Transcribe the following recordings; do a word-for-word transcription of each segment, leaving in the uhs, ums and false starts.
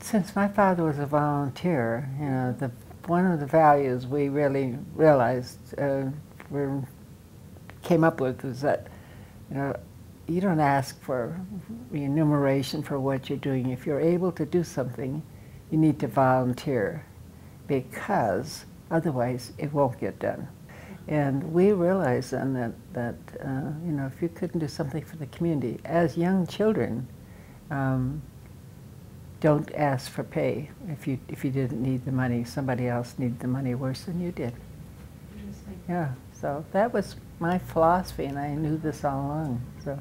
Since my father was a volunteer, you know, the, one of the values we really realized, uh, we came up with was that, you know, you don't ask for remuneration for what you're doing. If you're able to do something, you need to volunteer, because otherwise it won't get done. And we realized then that, that uh, you know, if you couldn't do something for the community, as young children, um, don't ask for pay. If you, if you didn't need the money, somebody else needed the money worse than you did. Interesting. Yeah, so that was my philosophy, and I knew this all along. So.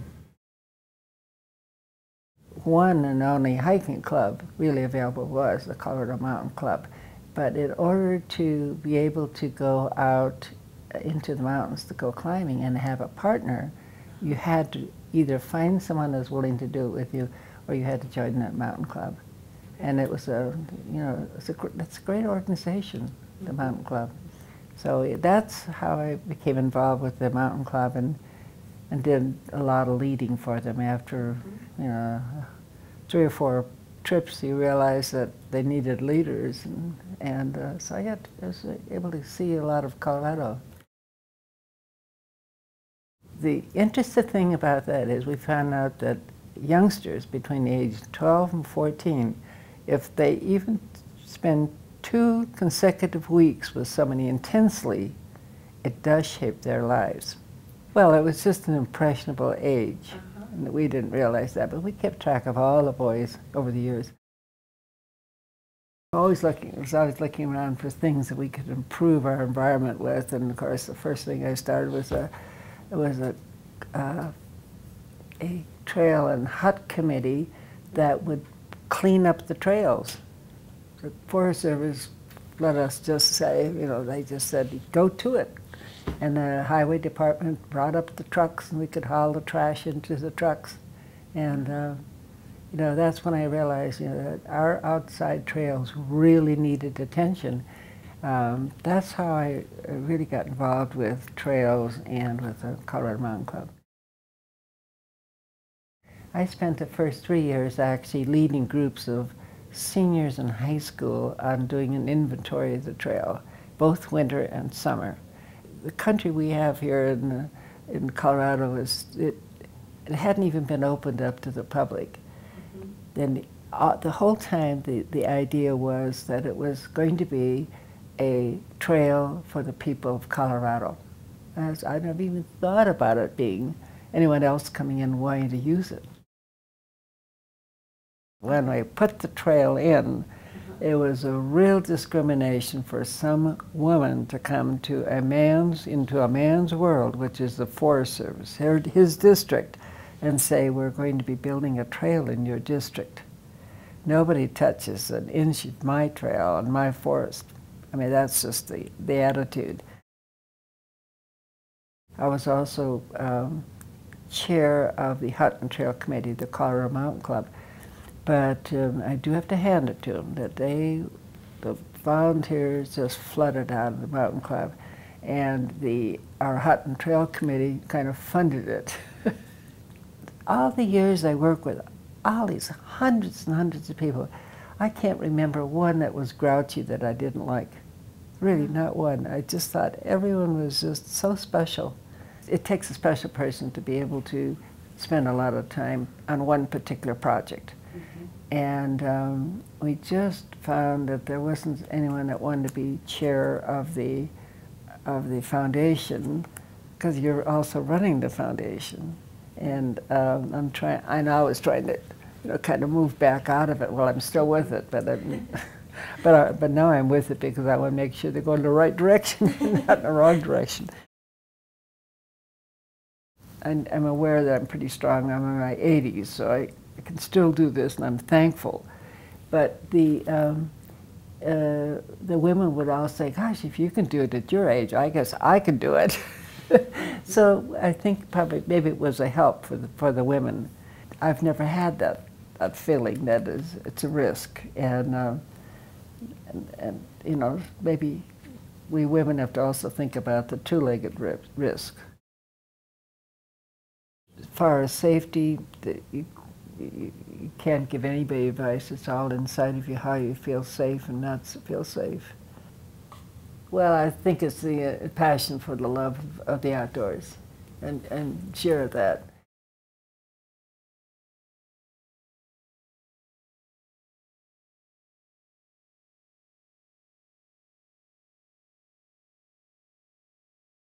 One and only hiking club really available was the Colorado Mountain Club. But in order to be able to go out into the mountains to go climbing and have a partner, you had to either find someone that was willing to do it with you, or you had to join that mountain club. And it was a, you know, it's a, it's a great organization, the mountain club. So that's how I became involved with the mountain club, and and did a lot of leading for them. After, you know, three or four trips, you realize that they needed leaders, and, and uh, so I, got, I was able to see a lot of Colorado. The interesting thing about that is we found out that youngsters between the ages of twelve and fourteen, if they even spend two consecutive weeks with somebody intensely, it does shape their lives. Well, it was just an impressionable age. Uh-huh. And we didn't realize that, but we kept track of all the boys over the years. Always looking, I was always looking around for things that we could improve our environment with, and of course the first thing I started was a, was a, uh, a trail and hut committee that would clean up the trails. The Forest Service let us just say, you know, they just said, go to it. And the highway department brought up the trucks, and we could haul the trash into the trucks. And, uh, you know, that's when I realized, you know, that our outside trails really needed attention. Um, that's how I really got involved with trails and with the Colorado Mountain Club. I spent the first three years actually leading groups of seniors in high school on doing an inventory of the trail, both winter and summer. The country we have here in, uh, in Colorado, is, it, it hadn't even been opened up to the public. Mm-hmm. And uh, the whole time the, the idea was that it was going to be a trail for the people of Colorado. As I never even thought about it being anyone else coming in wanting to use it. When I put the trail in, it was a real discrimination for some woman to come to a man's, into a man's world, which is the Forest Service, his district, and say, we're going to be building a trail in your district. Nobody touches an inch of my trail and my forest. I mean, that's just the, the attitude. I was also um, chair of the Hut and Trail Committee, the Colorado Mountain Club. But um, I do have to hand it to them that they, the volunteers just flooded out of the mountain club, and the our Hut and Trail Committee kind of funded it. All the years I worked with all these hundreds and hundreds of people, I can't remember one that was grouchy that I didn't like. Really, not one. I just thought everyone was just so special. It takes a special person to be able to spend a lot of time on one particular project. And um, we just found that there wasn't anyone that wanted to be chair of the of the foundation, because you're also running the foundation. And um, I'm trying. I know I was trying to, you know, kind of move back out of it. Well, I'm still with it, but I'm, but I, but now I'm with it because I want to make sure they go in the right direction, not in the wrong direction. I'm, I'm aware that I'm pretty strong. I'm in my eighties, so I. I can still do this, and I'm thankful. But the um, uh, the women would all say, "Gosh, if you can do it at your age, I guess I can do it." So I think probably maybe it was a help for the for the women. I've never had that that feeling that is it's a risk, and uh, and, and you know, maybe we women have to also think about the two-legged risk. As far as safety, the, you, you, you can't give anybody advice. It's all inside of you, how you feel safe and not feel safe. Well, I think it's the uh, passion for the love of, of the outdoors, and, and share that.